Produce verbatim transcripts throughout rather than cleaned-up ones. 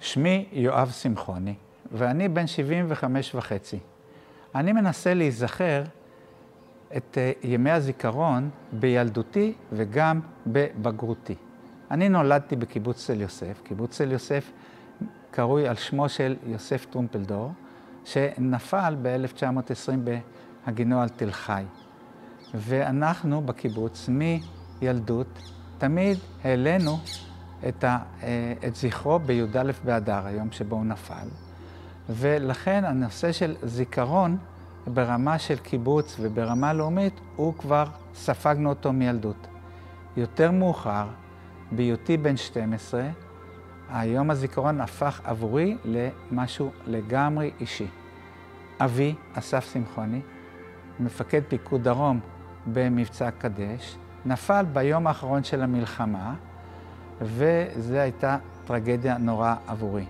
שמי יואב שמחוני, ואני בן שבעים וחמש וחצי. אני מנסה להיזכר את ימי הזיכרון בילדותי וגם בבגרותי. אני נולדתי בקיבוץ תל יוסף. קיבוץ תל יוסף קרוי על שמו של יוסף טרומפלדור, שנפל ב-אלף תשע מאות עשרים בהגינו על תל חי. ואנחנו בקיבוץ מילדות תמיד העלינו את, ה, את זכרו בי"א באדר, היום שבו הוא נפל. ולכן הנושא של זיכרון ברמה של קיבוץ וברמה לאומית, הוא כבר ספגנו אותו מילדות. יותר מאוחר, בהיותי בן שתים עשרה, היום הזיכרון הפך עבורי למשהו לגמרי אישי. אבי, אסף שמחוני, מפקד פיקוד דרום במבצע קדש, נפל ביום האחרון של המלחמה, וזו הייתה טרגדיה נוראה עבורי.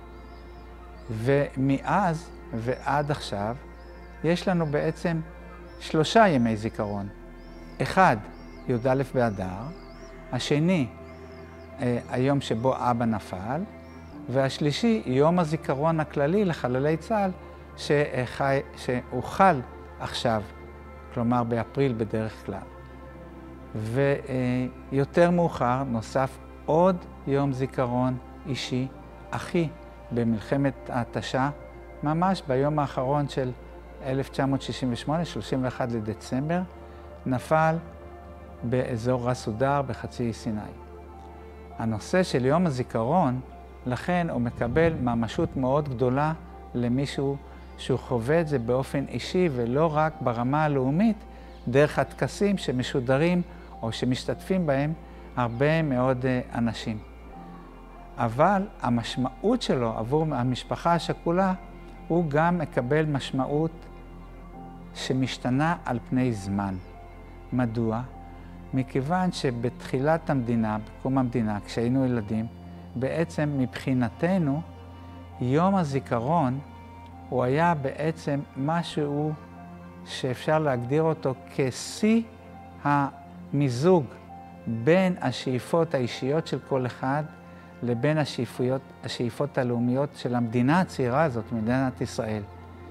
ומאז ועד עכשיו, יש לנו בעצם שלושה ימי זיכרון. אחד, י"א באדר, השני, היום שבו אבא נפל, והשלישי, יום הזיכרון הכללי לחללי צה"ל, שחי, שהוחל עכשיו, כלומר באפריל בדרך כלל. ויותר מאוחר נוסף עוד יום זיכרון אישי, אחי, במלחמת ההתשה, ממש ביום האחרון של אלף תשע מאות שישים ושמונה, שלושים ואחד לדצמבר, נפל באזור רס סודר בחצי אי סיני. הנושא של יום הזיכרון, לכן הוא מקבל ממשות מאוד גדולה למישהו שהוא חווה את זה באופן אישי ולא רק ברמה הלאומית, דרך הטקסים שמשודרים או שמשתתפים בהם הרבה מאוד אנשים. אבל המשמעות שלו עבור המשפחה השכולה, הוא גם מקבל משמעות שמשתנה על פני זמן. מדוע? מכיוון שבתחילת המדינה, בקום המדינה, כשהיינו ילדים, בעצם מבחינתנו, יום הזיכרון הוא היה בעצם משהו שאפשר להגדיר אותו כשיא המיזוג בין השאיפות האישיות של כל אחד לבין השאיפות, השאיפות הלאומיות של המדינה הצעירה הזאת, מדינת ישראל.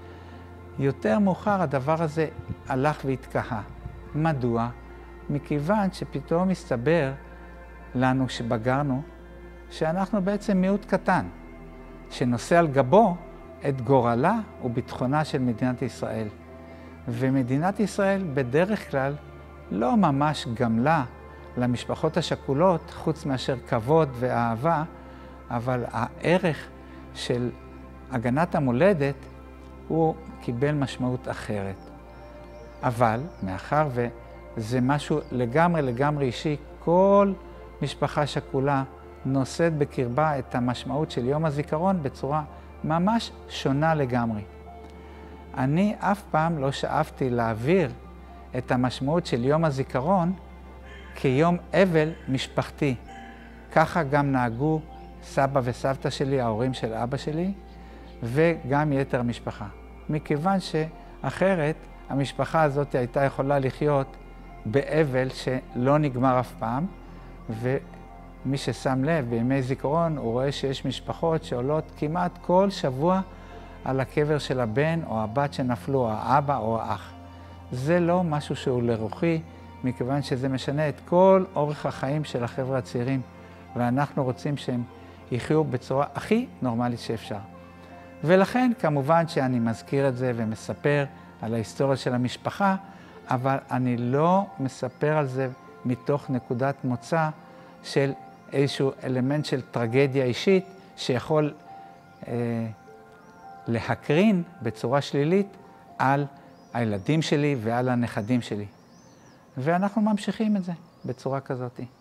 יותר מאוחר הדבר הזה הלך והתקהה. מדוע? מכיוון שפתאום הסתבר לנו שבגרנו שאנחנו בעצם מיעוט קטן, שנושא על גבו את גורלה וביטחונה של מדינת ישראל. ומדינת ישראל בדרך כלל לא ממש גמלה למשפחות השכולות, חוץ מאשר כבוד ואהבה, אבל הערך של הגנת המולדת הוא קיבל משמעות אחרת. אבל מאחר וזה משהו לגמרי לגמרי אישי, כל משפחה שכולה נושאת בקרבה את המשמעות של יום הזיכרון בצורה ממש שונה לגמרי. אני אף פעם לא שאפתי להעביר את המשמעות של יום הזיכרון כיום אבל משפחתי. ככה גם נהגו סבא וסבתא שלי, ההורים של אבא שלי, וגם יתר המשפחה. מכיוון שאחרת המשפחה הזאת הייתה יכולה לחיות באבל שלא נגמר אף פעם, ומי ששם לב בימי זיכרון הוא רואה שיש משפחות שעולות כמעט כל שבוע על הקבר של הבן או הבת שנפלו, האבא או האח. זה לא משהו שהוא לרוחי, מכיוון שזה משנה את כל אורך החיים של החבר'ה הצעירים, ואנחנו רוצים שהם יחיו בצורה הכי נורמלית שאפשר. ולכן כמובן שאני מזכיר את זה ומספר על ההיסטוריה של המשפחה, אבל אני לא מספר על זה מתוך נקודת מוצא של איזשהו אלמנט של טרגדיה אישית שיכול אה, להקרין בצורה שלילית על הילדים שלי ועל הנכדים שלי. ואנחנו ממשיכים את זה בצורה כזאת.